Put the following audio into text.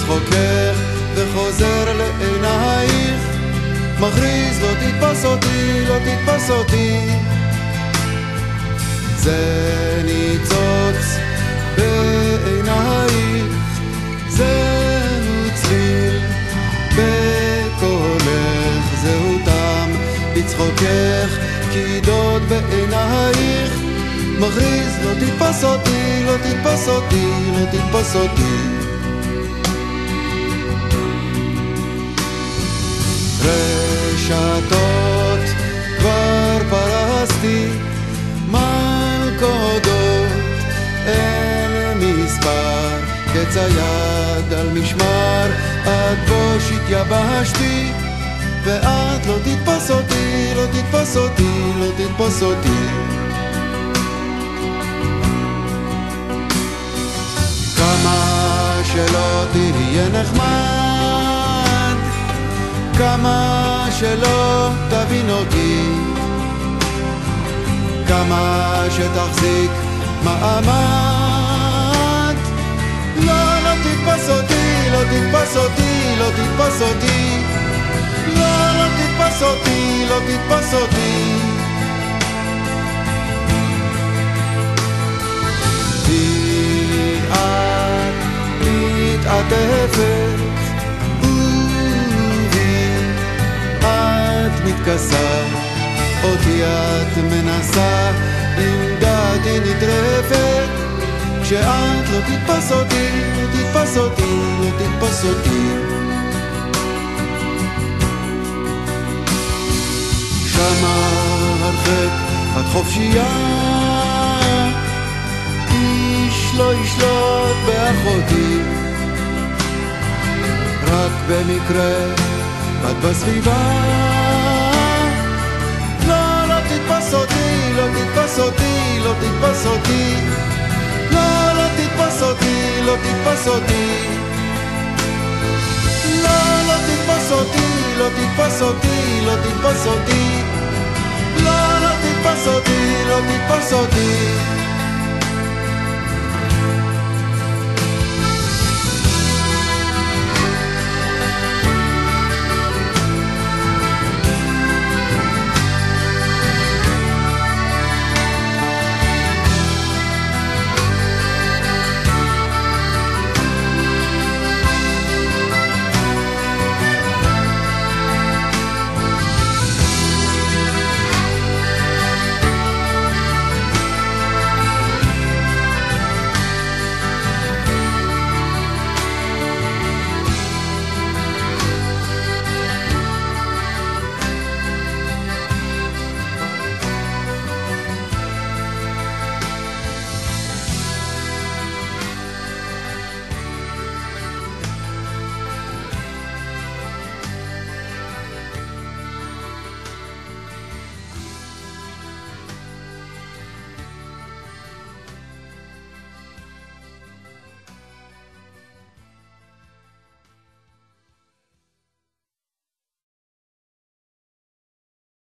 בצחוקך וחוזר לעינייך, מכריז לא תתפס אותי, לא תתפס אותי. זה ניצוץ בעינייך, זהו צליל בקולך, זהו טעם בצחוקך, קידות בעינייך, מכריז לא תתפס אותי, לא תתפס אותי, לא תתפס אותי. רשתות כבר פרסתי, מלכודות אין מספר, קץ היד על משמר, עד בוש התייבשתי, ואת לא תתפס אותי, לא תתפס אותי, לא תתפס אותי. כמה שלא תהיה נחמד, כמה שלא תבין אותי, כמה שתחזיק מעמד, לא, לא תתפס אותי, לא תתפס אותי, לא תתפס אותי, לא, לא תתפס אותי, לא תתפס אותי. כי את מתעטפת את מתכסה, אותי את מנסה, עם דעתי נטרפת, כשאת לא תתפס אותי, לא תתפס אותי, לא תתפס אותי. שמה הרחק את חופשייה, איש לא ישלוט באחותי, רק במקרה את בסביבה, לא, לא תתפס אותי, לא תתפס אותי, לא תתפס אותי, לא, לא תתפס אותי, לא תתפס אותי, לא, לא תתפס אותי, לא תתפס אותי, לא תתפס אותי, לא, לא תתפס אותי, לא תתפס אותי.